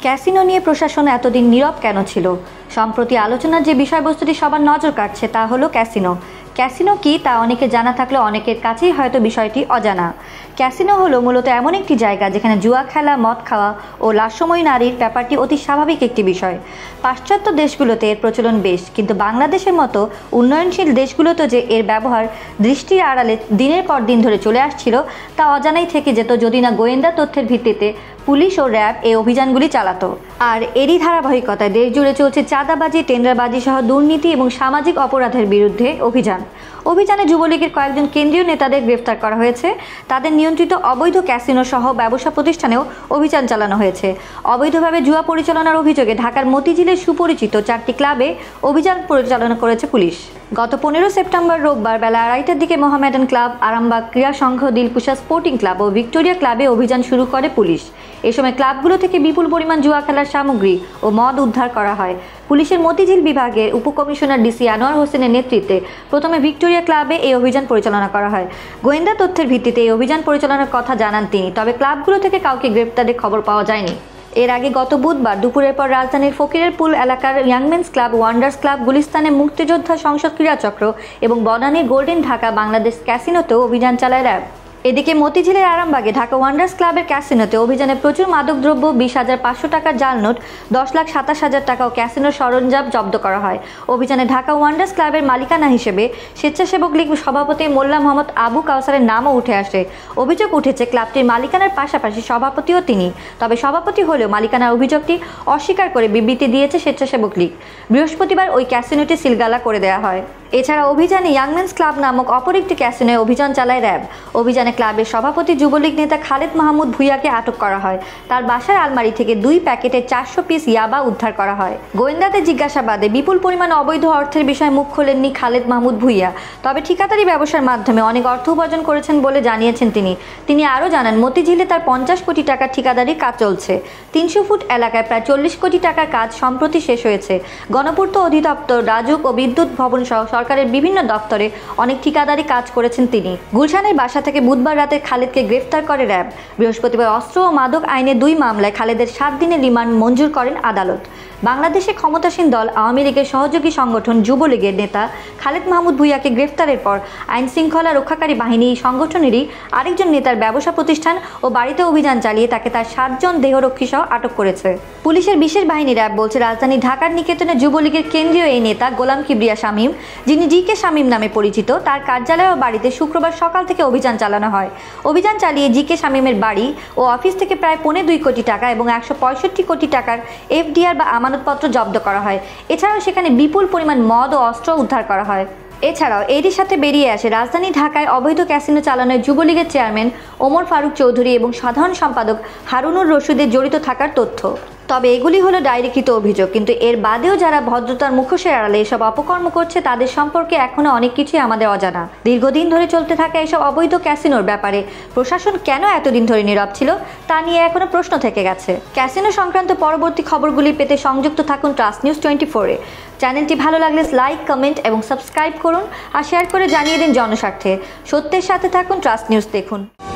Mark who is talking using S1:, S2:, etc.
S1: Casino নিয়ে প্রশাসন এতদিন নীরব কেন ছিল? সম্প্রতি আলোচনার যে বিষয়বস্তুটি সবার নজর কাটছে তা হলো ক্যাসিনো। ক্যাসিনো কি তা অনেকে জানা থাকলেও অনেকের কাছেই হয়তো বিষয়টি অজানা। ক্যাসিনো হলো মূলত এমন একটি জায়গা যেখানে জুয়া খেলা, মদ খাওয়া ও লাস্যময়ী নারীর ব্যাপারটি অতি স্বাভাবিক একটি বিষয়। পাশ্চাত্য দেশগুলোতে এর প্রচলন বেশ, কিন্তু বাংলাদেশের মতো উন্নয়নশীল দেশগুলোতে যে এর ব্যবহার দৃষ্টির আড়ালে দিনের পর দিন ধরে চলে আসছিল তা অজানাই থেকে যেত যদি না গোয়েন্দা তথ্যের ভিত্তিতে পুলিশ ও র্যাব এই অভিযানগুলি চালাতো। আর এরই ধারাবাহিকতায় দেশ জুড়ে চলছে চাঁদাবাজি, টেন্ডারবাজি সহ দুর্নীতি এবং সামাজিক অপরাধের বিরুদ্ধে অভিযানে যুবলীগের কয়েকজন কেন্দ্রীয় নেতাদের গ্রেফতার করা হয়েছে। তাদের নিয়ন্ত্রিত অবৈধ ক্যাসিনো সহ ব্যবসা প্রতিষ্ঠানেও অভিযান চালানো হয়েছে। অবৈধভাবে জুয়া পরিচালনার অভিযোগে ঢাকার মতিঝিলের সুপরিচিত 4টি ক্লাবে অভিযান পরিচালনা করেছে পুলিশ। গত 15 সেপ্টেম্বর রোববার বেলা 2:30টার দিকে মোহামেডান ক্লাব, আরামবাগ ক্রীড়া সংঘ, দিলকুশা স্পোর্টিং ক্লাব ও ভিক্টোরিয়া ক্লাবে অভিযান শুরু করে পুলিশ। এ সময় ক্লাবগুলো থেকে বিপুল পরিমাণ জুয়া খেলার সামগ্রী ও মদ উদ্ধার করা হয়। পুলিশের মতিঝিল বিভাগের উপকমিশনার ডিসি আনোয়ার হোসেনের নেতৃত্বে প্রথমে ভিক্টোরিয়া ক্লাবে এই অভিযান পরিচালনা করা হয়। গোয়েন্দা তথ্যের ভিত্তিতে এই অভিযান পরিচালনার কথা জানান তিনি, তবে ক্লাবগুলো থেকে কাউকে গ্রেপ্তারের খবর পাওয়া যায়নি। এর আগে গত বুধবার দুপুরের পর রাজধানীর ফকিরের পুল এলাকার ইয়াংমেন্স ক্লাব, ওয়ান্ডার্স ক্লাব, গুলিস্তানে মুক্তিযোদ্ধা সংসদ ক্রীড়াচক্র এবং বনানীর গোল্ডেন ঢাকা বাংলাদেশ ক্যাসিনোতেও অভিযান চালায় র্যাব। এদিকে মতিঝিলের আরামবাগে ঢাকা ওয়ান্ডার্স ক্লাবের ক্যাসিনোতে অভিযানে প্রচুর মাদকদ্রব্য, 20,500 টাকার জাল নোট, 10,27,000 টাকা ও ক্যাসিনোর সরঞ্জাম জব্দ করা হয়। অভিযানে ঢাকা ওয়ান্ডার্স ক্লাবের মালিকানা হিসেবে স্বেচ্ছাসেবক লীগ সভাপতি মোল্লা মোহাম্মদ আবু কাউসারের নামও উঠে আসে। অভিযোগ উঠেছে ক্লাবটির মালিকানার পাশাপাশি সভাপতিও তিনি, তবে সভাপতি হলেও মালিকানার অভিযোগটি অস্বীকার করে বিবৃতি দিয়েছে স্বেচ্ছাসেবক লীগ। বৃহস্পতিবার ওই ক্যাসিনোটি সিলগালা করে দেওয়া হয়। এছাড়া অভিযানে ইয়াংমেন্স ক্লাব নামক অপর একটি ক্যাসিনোয় অভিযান চালায় র্যাব। অভিযানে ক্লাবের সভাপতি যুবলীগ নেতা খালেদ মাহমুদ ভূঁইয়াকে আটক করা হয়। তার বাসার আলমারি থেকে 2 প্যাকেটে 400 পিস ইয়াবা উদ্ধার করা হয়। গোয়েন্দাদের জিজ্ঞাসাবাদে বিপুল পরিমাণ অবৈধ অর্থের বিষয়ে মুখ খোলেননি খালেদ মাহমুদ ভূঁইয়া, তবে ঠিকাদারি ব্যবসার মাধ্যমে অনেক অর্থ উপার্জন করেছেন বলে জানিয়েছেন তিনি আরও জানান, মতিঝিলে তার 50 কোটি টাকার ঠিকাদারি কাজ চলছে। 300 ফুট এলাকায় প্রায় 40 কোটি টাকার কাজ সম্প্রতি শেষ হয়েছে। গণপূর্ত অধিদপ্তর, রাজুক ও বিদ্যুৎ ভবন সহ সরকারের বিভিন্ন দপ্তরে অনেক ঠিকাদারি কাজ করেছেন তিনি। গুলশানের বাসা থেকে বুধবার রাতে খালেদকে গ্রেফতার করে র্যাব। বৃহস্পতিবার অস্ত্র ও মাদক আইনে 2 মামলায় খালেদের 7 দিনের রিমান্ড মঞ্জুর করেন আদালত। বাংলাদেশে ক্ষমতাসীন দল আওয়ামী লীগের সহযোগী সংগঠন যুবলীগের নেতা খালেদ মাহমুদ ভূঁইয়াকে গ্রেফতারের পর আইন শৃঙ্খলা রক্ষাকারী বাহিনী এই সংগঠনেরই আরেকজন নেতার ব্যবসা প্রতিষ্ঠান ও বাড়িতে অভিযান চালিয়ে তাকে তার 7 জন দেহরক্ষী সহ আটক করেছে। পুলিশের বিশেষ বাহিনী র্যাব বলছে, রাজধানী ঢাকার নিকেতনে যুবলীগের কেন্দ্রীয় এই নেতা গোলাম কিবরিয়া শামীম, যিনি জি.কে শামীম নামে পরিচিত, তার কার্যালয় ও বাড়িতে শুক্রবার সকাল থেকে অভিযান চালানো হয়। অভিযান চালিয়ে জি.কে শামীমের বাড়ি ও অফিস থেকে প্রায় 2.25 কোটি টাকা এবং 165 কোটি টাকার এফডিআর বা আমানতপত্র জব্দ করা হয়। এছাড়াও সেখানে বিপুল পরিমাণ মদ ও অস্ত্র উদ্ধার করা হয়। এছাড়াও এরই সাথে বেরিয়ে আসে রাজধানী ঢাকায় অবৈধ ক্যাসিনো চালানোর যুবলীগের চেয়ারম্যান ওমর ফারুক চৌধুরী এবং সাধারণ সম্পাদক হারুনুর রশিদের জড়িত থাকার তথ্য। তবে এগুলি হলো ডায়েরিকৃত অভিযোগ, কিন্তু এর বাদেও যারা ভদ্রতার মুখোশের আড়ালে এসব অপকর্ম করছে তাদের সম্পর্কে এখনও অনেক কিছুই আমাদের অজানা। দীর্ঘদিন ধরে চলতে থাকা এসব অবৈধ ক্যাসিনোর ব্যাপারে প্রশাসন কেন এতদিন ধরে নীরব ছিল তা নিয়ে এখনও প্রশ্ন থেকে গেছে। ক্যাসিনো সংক্রান্ত পরবর্তী খবরগুলি পেতে সংযুক্ত থাকুন ট্রাস্ট নিউজ 24-এ। চ্যানেলটি ভালো লাগলে লাইক, কমেন্ট এবং সাবস্ক্রাইব করুন আর শেয়ার করে জানিয়ে দিন জনস্বার্থে। সত্যের সাথে থাকুন, ট্রাস্ট নিউজ দেখুন।